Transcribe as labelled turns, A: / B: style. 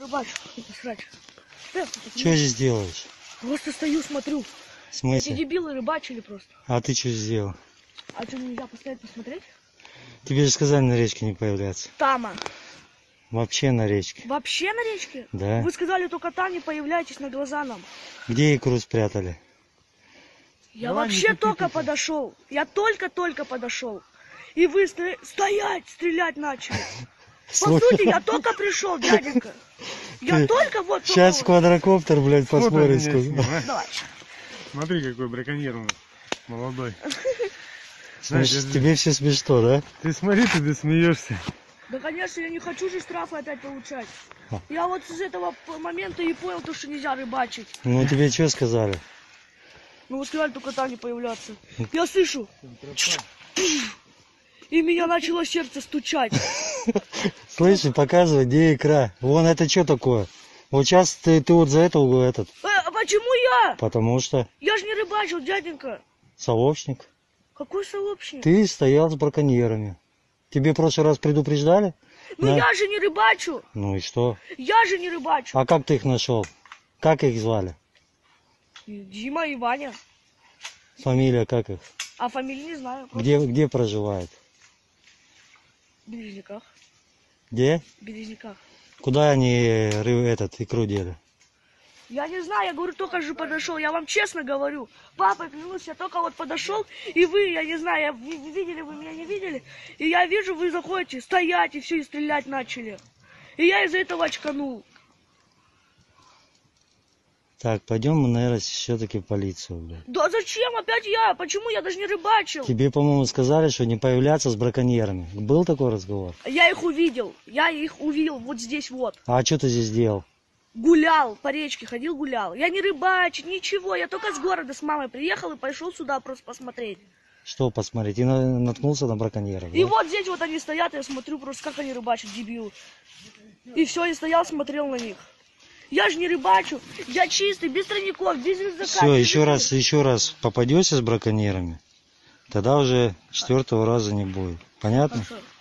A: Рыбачу, срать.
B: Что здесь делаешь?
A: Просто стою, смотрю.
B: В смысле?
A: Эти дебилы рыбачили просто.
B: А ты что сделал?
A: А что, нельзя постоять посмотреть?
B: Тебе же сказали на речке не появляться.
A: Тама.
B: Вообще на речке.
A: Вообще на речке?
B: Да.
A: Вы сказали, только там не появляйтесь на глаза нам.
B: Где икру спрятали?
A: Я
C: Давай,
A: вообще только подошел. Я только подошел. И вы стоять, стрелять начали. По сути, я только пришел, дяденька. Я только вот...
B: Сейчас квадрокоптер, блядь,
C: Сфотай
B: посмотрит.
C: меня с ним,
B: сколько.
C: а?
A: Давай.
C: Смотри, какой браконьер у нас. Молодой.
B: Значит, тебе все смешно, да?
C: Ты смотри, ты смеешься.
A: Да, конечно, я не хочу же штрафы опять получать. Я вот с этого момента и понял, то, что нельзя рыбачить.
B: Ну тебе что сказали?
A: Ну, вы сказали, только там не появляться. Я слышу. И меня начало сердце стучать.
B: Слышь, показывай, где икра. Вон это что такое? Вот сейчас ты вот за это этот.
A: А почему я?
B: Потому что
A: Я же не рыбачил, дяденька.
B: сообщник.
A: Какой сообщник?
B: Ты стоял с браконьерами. Тебе в прошлый раз предупреждали?
A: Ну
B: Да.
A: я же не рыбачу.
B: Ну и что?
A: Я же не рыбачу.
B: А как ты их нашел? Как их звали?
A: Дима и Ваня.
B: Фамилия как их?
A: А фамилии не знаю.
B: Где проживают?
A: В Березняках.
B: Где?
A: В Березняках.
B: Куда они икру дели?
A: Я не знаю, я говорю, только же подошел. Я вам честно говорю. Папа, клянусь, я только вот подошел, и вы, я не знаю, видели вы меня, не видели? И я вижу, вы заходите, стоять и все, и стрелять начали. И я из-за этого очканул.
B: Так, пойдем мы, наверное, все-таки в полицию, блядь.
A: Да зачем опять я? Почему я даже не рыбачил?
B: Тебе, по-моему, сказали, что не появляться с браконьерами. Был такой разговор?
A: Я их увидел вот здесь вот.
B: А что ты здесь делал?
A: Гулял, по речке ходил, гулял. Я не рыбачил, ничего. Я только с города с мамой приехал и пошел сюда просто посмотреть.
B: Что посмотреть? И наткнулся на браконьеров,
A: И
B: да?
A: вот здесь вот они стоят, я смотрю просто, как они рыбачат, дебилы. И все, я стоял, смотрел на них. Я же не рыбачу, я чистый, без тройников, без рюкзака.
B: Все, еще раз попадешься с браконьерами, тогда уже 4-го раза не будет. Понятно?
A: Хорошо.